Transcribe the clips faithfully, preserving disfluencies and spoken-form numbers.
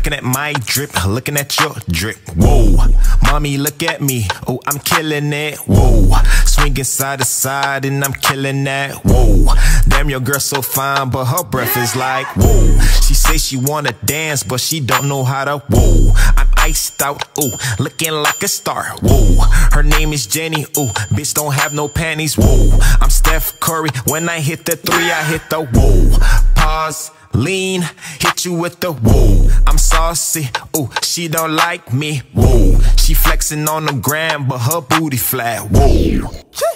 looking at my drip, looking at your drip. Whoa, mommy, look at me. Oh, I'm killing it. Whoa, swinging side to side and I'm killing that. Whoa, damn, your girl so fine, but her breath is like whoa. She say she wanna dance, but she don't know how to. Whoa, I'm iced out. Ooh, looking like a star. Whoa, her name is Jenny. Ooh, bitch don't have no panties. Whoa, I'm Steph Curry. When I hit the three, I hit the whoa. Pause, lean, hit you with the whoa. I'm saucy. Ooh, she don't like me. Whoa, she flexing on the gram, but her booty flat. Whoa.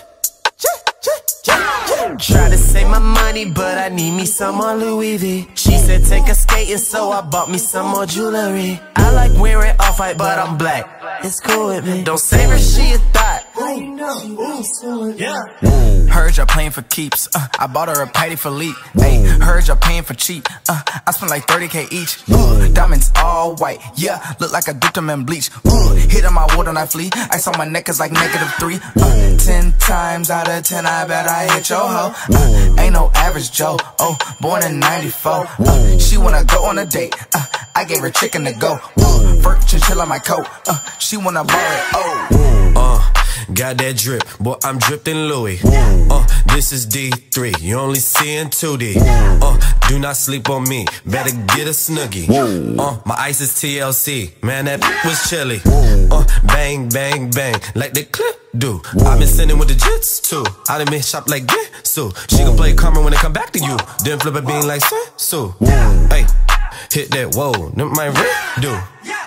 Try to save my money, but I need me some more Louis V. She said take her skating, so I bought me some more jewelry. I like wearing off-white, but I'm black. It's cool with me. Don't save her, she a thought. Yeah. Heard y'all playing for keeps. Uh, I bought her a Patty Philippe. Hey, heard y'all paying for cheap. Uh, I spent like thirty K each. Uh, diamonds all white. Yeah, look like I dipped them in bleach. Uh, hit on my water and I flee. Ice on my neck is like negative three. Uh, ten times out of ten, I bet I hit your hoe. Uh, ain't no average Joe. Oh, born in ninety-four. Uh, she wanna go on a date. Uh, I gave her chicken to go. Uh, Fur chinchilla my coat. Uh, she wanna borrow it. Oh. Uh. Got that drip, boy, I'm dripped in Louis. Uh, this is D three, you only see in two D. Uh, do not sleep on me, better get a snuggie. Uh, my ice is T L C, man, that was chilly. Uh, bang, bang, bang, like the clip do. I been sending with the jits too. I done been shop like get so. She gon' play karma when it come back to you. Then flip a bean like so. Hey, hit that whoa, that my red do.